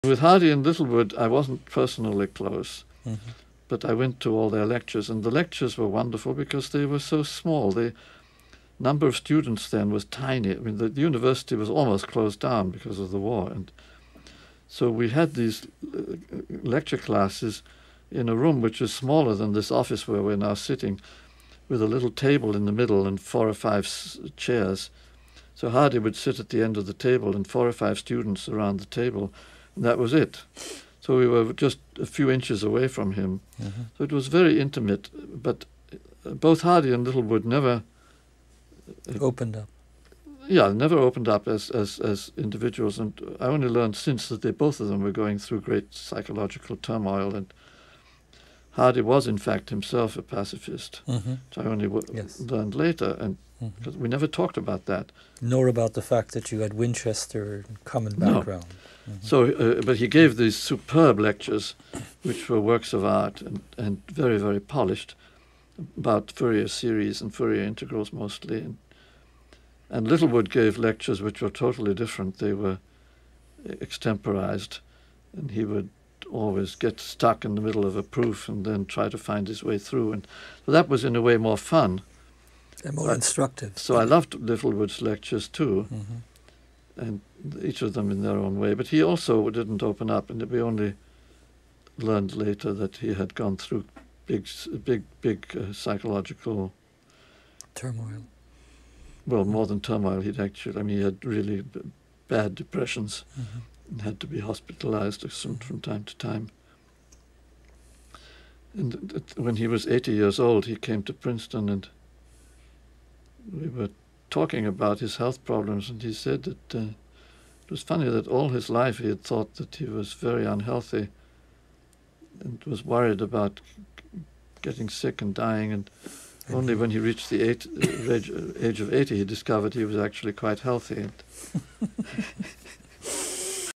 With Hardy and Littlewood, I wasn't personally close, but I went to all their lectures, and the lectures were wonderful because they were so small. The number of students then was tiny. I mean, the university was almost closed down because of the war, and so we had these lecture classes in a room which was smaller than this office where we're now sitting, with a little table in the middle and 4 or 5 chairs. So Hardy would sit at the end of the table and 4 or 5 students around the table, and that was it. So we were just a few inches away from him. So it was very intimate, but both Hardy and Littlewood never opened up. Yeah, never opened up as individuals, and I only learned since that both of them were going through great psychological turmoil, and Hardy was in fact himself a pacifist, which I only learned later, and because we never talked about that. Nor about the fact that you had Winchester common background. No. So, but he gave these superb lectures, which were works of art and very, very polished, about Fourier series and Fourier integrals mostly. And Littlewood gave lectures which were totally different. They were extemporized, and he would always get stuck in the middle of a proof and then try to find his way through. And so that was in a way more fun. And more instructive. So I loved Littlewood's lectures too, and each of them in their own way. But he also didn't open up, and we only learned later that he had gone through big psychological turmoil. Well, more than turmoil, he had really bad depressions and had to be hospitalized from time to time. And when he was 80 years old, he came to Princeton, and we were talking about his health problems, and he said that it was funny that all his life he had thought that he was very unhealthy and was worried about getting sick and dying, and only when he reached the age of 80 he discovered he was actually quite healthy.